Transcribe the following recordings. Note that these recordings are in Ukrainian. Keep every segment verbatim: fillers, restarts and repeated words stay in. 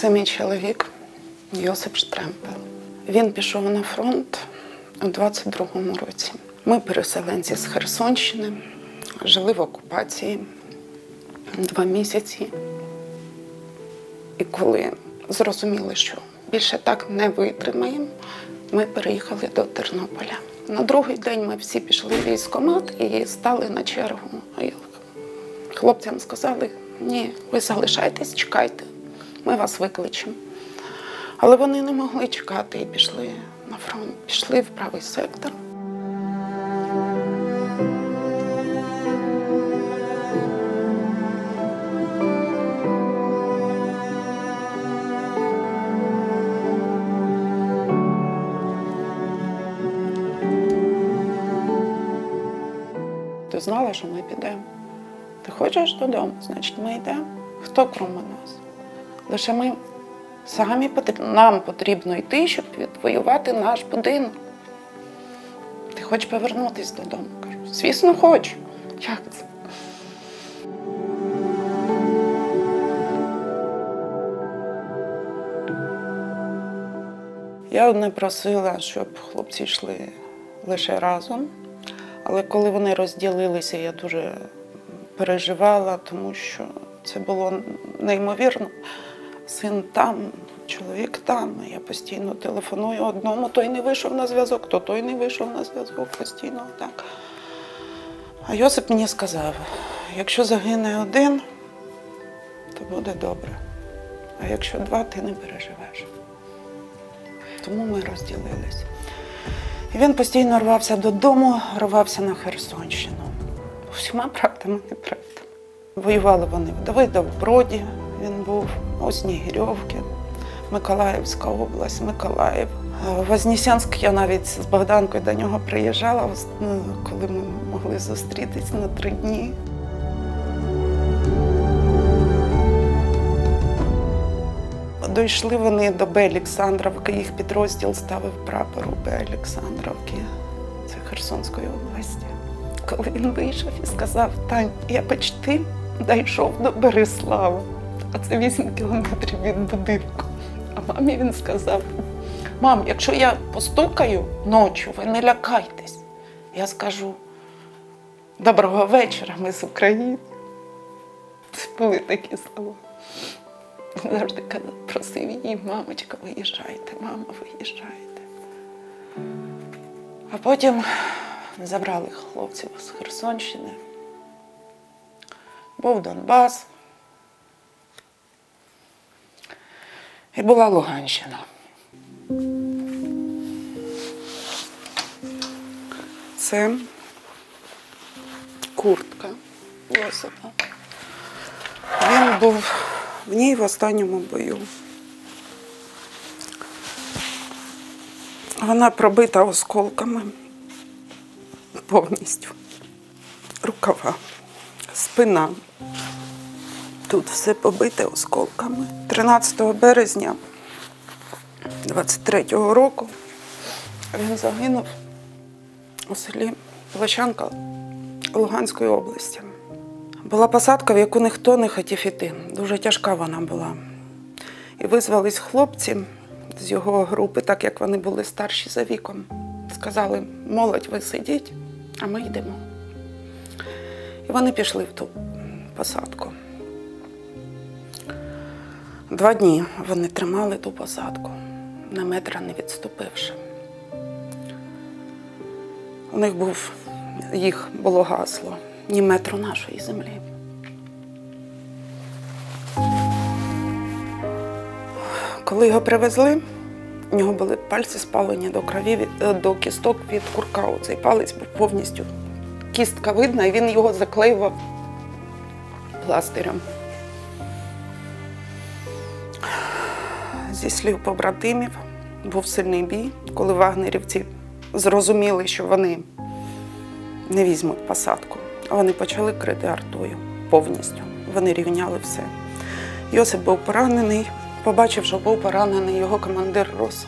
Це мій чоловік Йосип Штремпел. Він пішов на фронт у двадцять другому році. Ми переселенці з Херсонщини, жили в окупації два місяці. І коли зрозуміли, що більше так не витримаємо, ми переїхали до Тернополя. На другий день ми всі пішли в військкомат і стали на чергу. Хлопцям сказали: ні, ви залишайтесь, чекайте, ми вас викличемо. Але вони не могли чекати і пішли на фронт, пішли в правий сектор. Ти знала, що ми підемо? Ти хочеш додому? Значить, ми йдемо. Хто крім нас? Лише ми самі потрібно, нам потрібно йти, щоб відвоювати наш будинок. Ти хочеш повернутися додому? Кажу, звісно, хочу. Як це? Я одне просила, щоб хлопці йшли лише разом. Але коли вони розділилися, я дуже переживала, тому що це було неймовірно. Син там, чоловік там. Я постійно телефоную одному, той не вийшов на зв'язок, то той не вийшов на зв'язок, постійно так. А Йосип мені сказав: якщо загине один, то буде добре. А якщо два, ти не переживеш. Тому ми розділилися. І він постійно рвався додому, рвався на Херсонщину. Всіма правдами і неправдами. Воювали вони в Давидовброді, він був, у Снігирьовці, Миколаївська область, Миколаїв. В Вознесенськ я навіть з Богданкою до нього приїжджала, коли ми могли зустрітися на три дні. Дійшли вони до Б-Олександрівки, їх підрозділ ставив прапор у Б-Олександрівці, це Херсонської області. Коли він вийшов і сказав: Тань, я почти дійшов до Береслави, а це вісім кілометрів від будинку. А мамі він сказав: мам, якщо я постукаю ночі, ви не лякайтесь. Я скажу: доброго вечора, ми з України. Це були такі слова. Завжди просив її: мамочка, виїжджайте, мама, виїжджайте. А потім забрали хлопців з Херсонщини. Був Донбас. І була Луганщина. Це куртка Йосипа. Він був в ній в останньому бою. Вона пробита осколками повністю. Рукава, спина. Тут все побите осколками. тринадцятого березня двадцять третього року він загинув у селі Площанка Луганської області. Була посадка, в яку ніхто не хотів іти. Дуже тяжка вона була. І визвались хлопці з його групи, так як вони були старші за віком. Сказали: молодь, ви сидіть, а ми йдемо. І вони пішли в ту посадку. Два дні вони тримали ту посадку, на метра не відступивши. У них був, їх було гасло: ні метру нашої землі. Коли його привезли, у нього були пальці спалені до крові, до кісток від курка. Цей палець був повністю, кістка видна, і він його заклеював пластирем. Зі слів побратимів, був сильний бій, коли вагнерівці зрозуміли, що вони не візьмуть посадку. Вони почали крити артою повністю. Вони рівняли все. Йосип був поранений. Побачив, що був поранений його командир роз.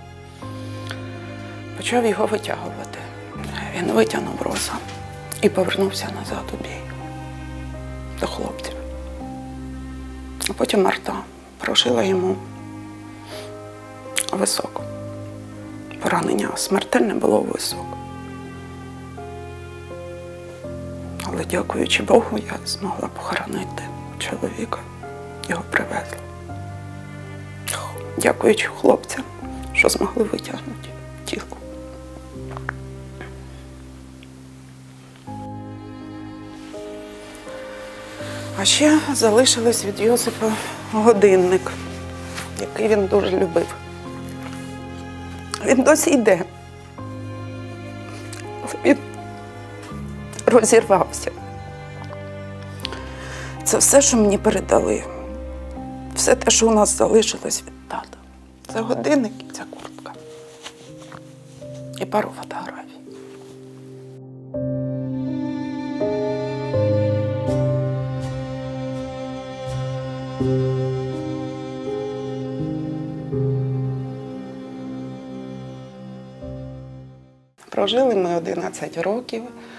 Почав його витягувати. Він витягнув роза і повернувся назад у бій до хлопців. А потім арта прошила йому висок. Поранення смертельне було у висок. Але дякуючи Богу, я змогла похоронити чоловіка. Його привезли. Дякуючи хлопцям, що змогли витягнути тіло. А ще залишилось від Йосипа годинник, який він дуже любив. Він досі йде. Він розірвався. Це все, що мені передали. Все те, що у нас залишилось від тата. Це годинник і ця куртка. І пару фотографій. Прожили ми одинадцять років.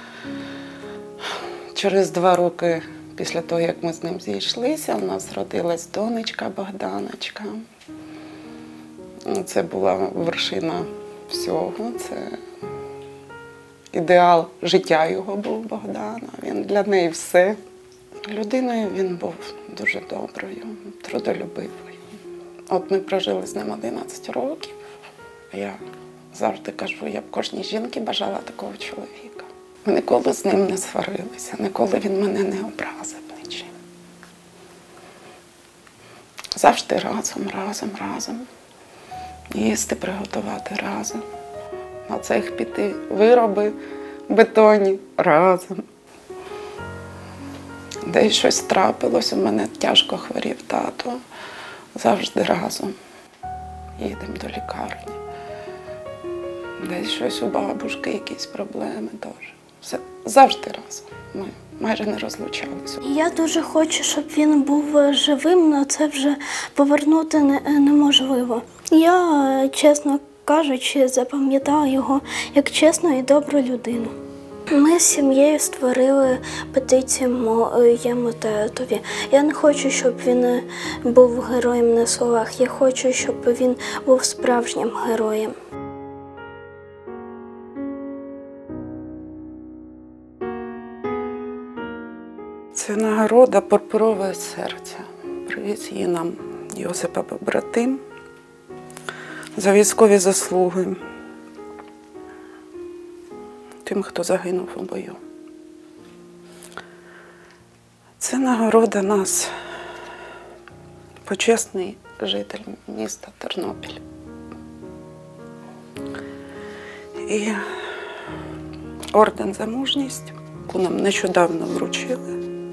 Через два роки після того, як ми з ним зійшлися, у нас родилась донечка Богданочка. Це була вершина всього. Це ідеал життя його був Богдана. Він для неї все. Людиною він був дуже доброю, трудолюбивою. От ми прожили з ним одинадцять років. Я завжди кажу, я б кожній жінці бажала такого чоловіка. Ми ніколи з ним не сварилися, ніколи він мене не образив нічим. Завжди разом, разом, разом. Їсти приготувати разом. На цех піти вироби бетонні разом. Десь щось трапилось, у мене тяжко хворів тато. Завжди разом. Їдемо до лікарні. Десь щось у бабушки, якісь проблеми теж. Все завжди разом. Ми майже не розлучалися. Я дуже хочу, щоб він був живим, але це вже повернути не, неможливо. Я, чесно кажучи, запам'ятала його як чесну і добру людину. Ми з сім'єю створили петицію моєму татові. Я не хочу, щоб він був героєм на словах. Я хочу, щоб він був справжнім героєм. Це нагорода «Пурпурове серце». Привіз її нам Йосипа побратим за військові заслуги тим, хто загинув у бою. Це нагорода нас, почесний житель міста Тернопіль. І орден за мужність, яку нам нещодавно вручили.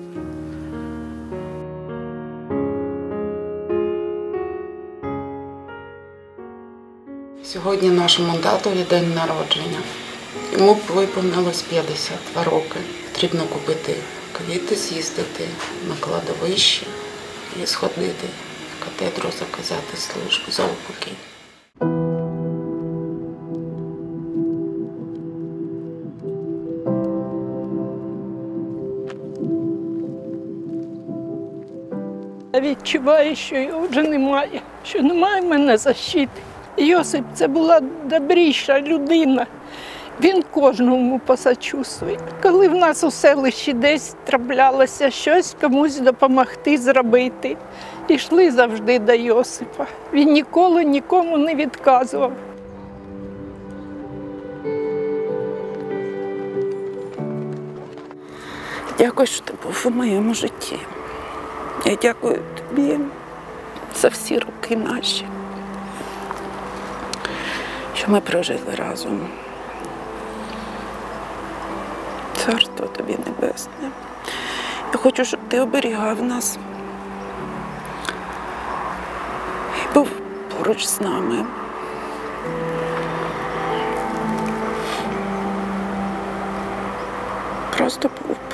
Сьогодні нашому татові день народження. Йому виповнилось п'ятдесят два роки. Потрібно купити квіти, з'їздити на кладовище і сходити в катедру, заказати службу за упокій. Я відчуваю, що його вже немає, що немає в мене защити. Йосип – це була добріша людина. Він кожному посочувствує. Коли в нас у селищі десь траплялося щось, комусь допомогти зробити, йшли завжди до Йосипа. Він ніколи нікому не відказував. Дякую, що ти був у моєму житті. Я дякую тобі за всі роки наші, що ми прожили разом. Царство тобі небесне. Я хочу, щоб ти оберігав нас і був поруч з нами. Просто був